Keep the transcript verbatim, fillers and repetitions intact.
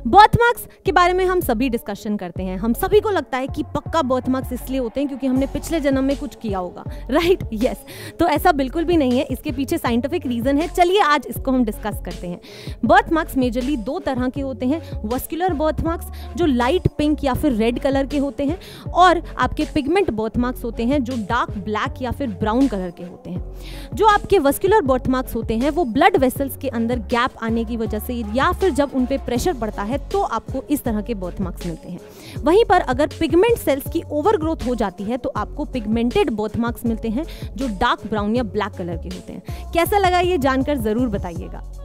Birth marks के बारे में हम सभी डिस्कशन करते हैं। हम सभी को लगता है कि पक्का बर्थ मार्क्स इसलिए होते हैं क्योंकि हमने पिछले जन्म में कुछ किया होगा, राइट? यस। तो ऐसा बिल्कुल भी नहीं है, इसके पीछे साइंटिफिक रीजन है। चलिए आज इसको हम डिस्कस करते हैं। बर्थ मार्क्स मेजरली दो तरह के होते हैं, वस्कुलर बर्थ मार्क्स जो लाइट पिंक या फिर रेड कलर के होते हैं, और आपके पिगमेंट बर्थ मार्क्स होते हैं जो डार्क ब्लैक या फिर ब्राउन कलर के होते हैं। जो आपके वस्कुलर बर्थ मार्क्स होते हैं वो ब्लड वेसल्स के अंदर गैप आने की वजह से या फिर जब उन पे प्रेशर पड़ता है तो आपको इस तरह के बर्थ मार्क्स मिलते हैं। वहीं पर अगर पिगमेंट सेल्स की ओवरग्रोथ हो जाती है तो आपको पिगमेंटेड बर्थ मार्क्स मिलते हैं जो डार्क ब्राउन या ब्लैक कलर के होते हैं। कैसा लगा ये जानकर जरूर बताइएगा।